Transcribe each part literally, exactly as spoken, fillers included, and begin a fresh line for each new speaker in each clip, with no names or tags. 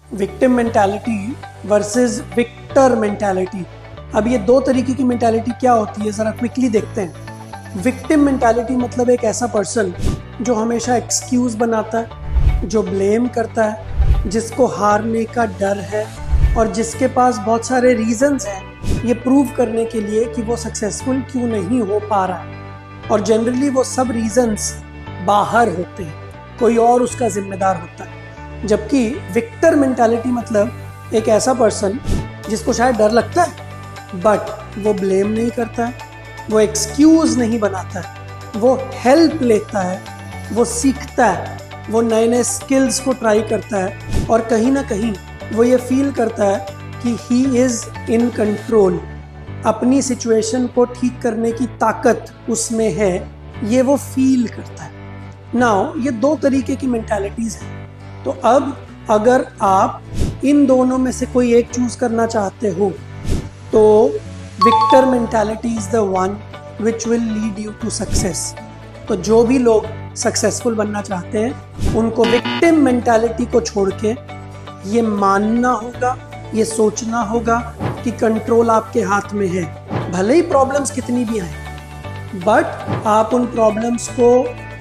Victim mentality versus victor mentality. अब ये दो तरीके की मेंटालिटी क्या होती है ज़रा क्विकली देखते हैं। विक्टिम मेंटालिटी मतलब एक ऐसा पर्सन जो हमेशा एक्सक्यूज़ बनाता है, जो ब्लेम करता है, जिसको हारने का डर है और जिसके पास बहुत सारे रीजंस हैं ये प्रूव करने के लिए कि वो सक्सेसफुल क्यों नहीं हो पा रहा है। और जनरली वो सब रीजंस बाहर होते हैं, कोई और उसका जिम्मेदार होता है। जबकि विक्टर मेंटालिटी मतलब एक ऐसा पर्सन जिसको शायद डर लगता है बट वो ब्लेम नहीं करता है, वो एक्सक्यूज़ नहीं बनाता है, वो हेल्प लेता है, वो सीखता है, वो नए नए स्किल्स को ट्राई करता है और कहीं ना कहीं वो ये फील करता है कि ही इज़ इन कंट्रोल। अपनी सिचुएशन को ठीक करने की ताकत उसमें है, ये वो फील करता है। नाउ ये दो तरीके की मेंटालिटीज़ हैं। तो अब अगर आप इन दोनों में से कोई एक चूज़ करना चाहते हो तो victor mentality is the one which will lead you to success. तो जो भी लोग सक्सेसफुल बनना चाहते हैं उनको विक्टिम मेंटालिटी को छोड़ के ये मानना होगा, ये सोचना होगा कि कंट्रोल आपके हाथ में है। भले ही प्रॉब्लम्स कितनी भी आए बट आप उन प्रॉब्लम्स को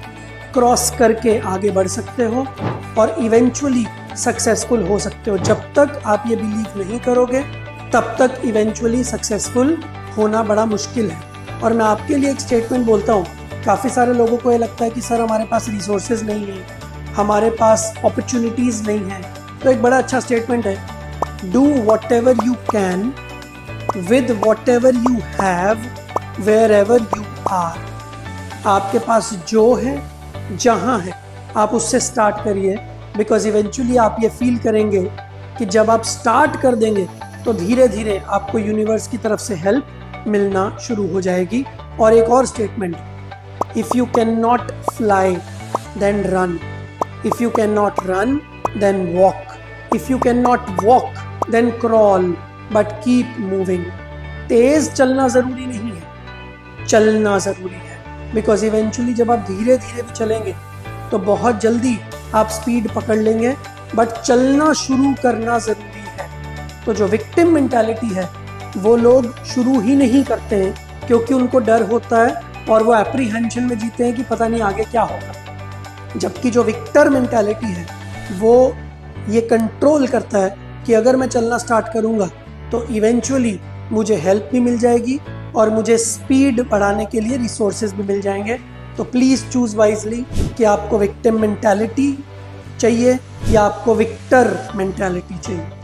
क्रॉस करके आगे बढ़ सकते हो और इवेंचुअली सक्सेसफुल हो सकते हो। जब तक आप ये बिलीव नहीं करोगे तब तक इवेंचुअली सक्सेसफुल होना बड़ा मुश्किल है। और मैं आपके लिए एक स्टेटमेंट बोलता हूँ, काफ़ी सारे लोगों को ये लगता है कि सर हमारे पास रिसोर्सेज नहीं है, हमारे पास अपॉर्चुनिटीज़ नहीं है। तो एक बड़ा अच्छा स्टेटमेंट है, do whatever you can with whatever you have wherever you are. आपके पास जो है, जहाँ है, आप उससे स्टार्ट करिए। बिकॉज इवेंचुअली आप ये फील करेंगे कि जब आप स्टार्ट कर देंगे तो धीरे धीरे आपको यूनिवर्स की तरफ से हेल्प मिलना शुरू हो जाएगी। और एक और statement, if you can not fly then run, if you can not run then walk, if you can not walk then crawl but keep moving. तेज़ चलना ज़रूरी नहीं है, चलना ज़रूरी है। बिकॉज इवेंचुअली जब आप धीरे धीरे भी चलेंगे तो बहुत जल्दी आप स्पीड पकड़ लेंगे, बट चलना शुरू करना ज़रूरी है। तो जो विक्टिम मेंटालिटी है वो लोग शुरू ही नहीं करते हैं क्योंकि उनको डर होता है और वो एप्रीहेंशन में जीते हैं कि पता नहीं आगे क्या होगा। जबकि जो विक्टर मेंटालिटी है वो ये कंट्रोल करता है कि अगर मैं चलना स्टार्ट करूँगा तो इवेंचुअली मुझे हेल्प भी मिल जाएगी और मुझे स्पीड बढ़ाने के लिए रिसोर्सेज भी मिल जाएंगे। तो प्लीज़ चूज़ वाइजली कि आपको विक्टिम मेंटालिटी चाहिए या आपको विक्टर मेंटालिटी चाहिए।